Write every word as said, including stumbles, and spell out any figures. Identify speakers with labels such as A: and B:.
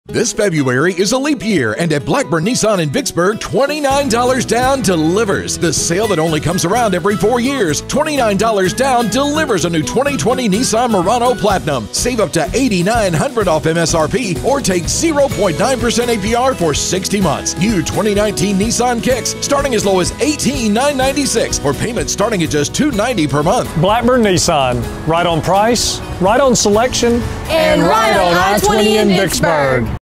A: This February is a leap year, and at Blackburn Nissan in Vicksburg, twenty-nine dollars down delivers. The sale that only comes around every four years. twenty-nine dollars down delivers a new twenty twenty Nissan Murano Platinum. Save up to eight thousand nine hundred dollars off M S R P or take zero point nine percent A P R for sixty months. New twenty nineteen Nissan Kicks starting as low as eighteen thousand nine hundred ninety-six dollars or payments starting at just two hundred ninety dollars per month.
B: Blackburn Nissan. Right on price, right on selection,
C: and, and right on I twenty in Vicksburg.